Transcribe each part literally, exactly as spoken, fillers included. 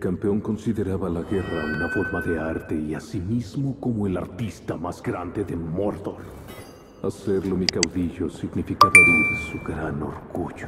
campeón consideraba la guerra una forma de arte y a sí mismo como el artista más grande de Mordor. Hacerlo mi caudillo significaba herir su gran orgullo.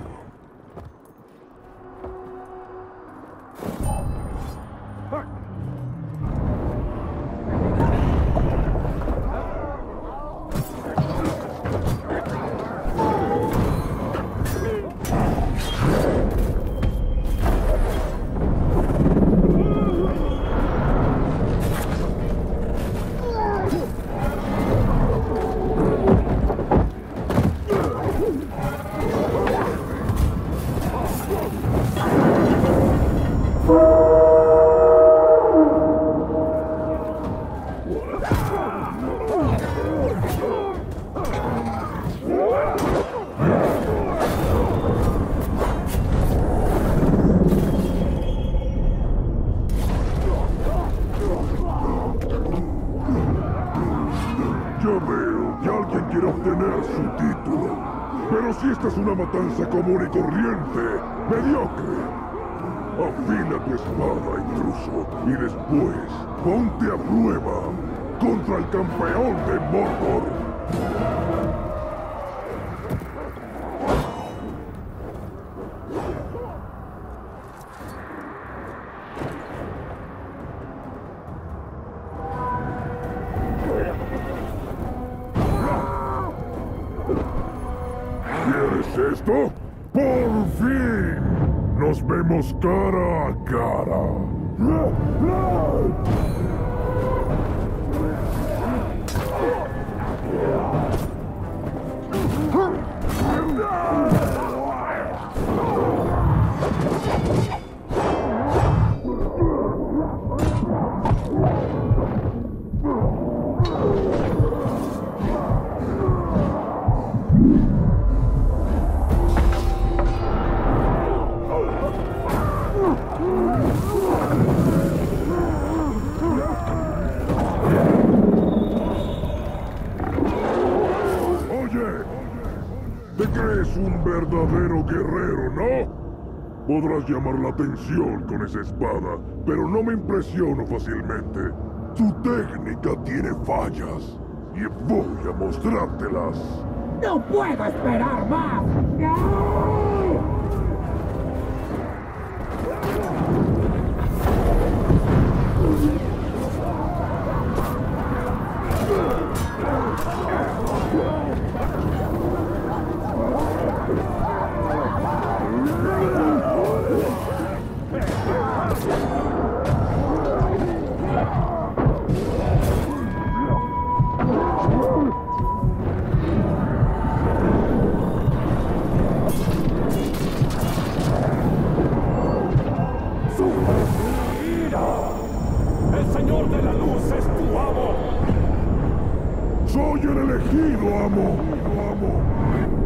Ya veo que alguien quiere obtener su título. Pero si esta es una matanza común y corriente, mediocre. Afila tu espada, intruso, y después ponte a prueba contra el campeón de Mordor. ¿Quieres esto? ¡Por fin! ¡Nos vemos cara a cara! Te crees un verdadero guerrero, ¿no? Podrás llamar la atención con esa espada, pero no me impresiono fácilmente. Tu técnica tiene fallas, y voy a mostrártelas. ¡No puedo esperar más! ¡El Señor de la Luz es tu amo! ¡Soy el elegido, amo! ¡Amo!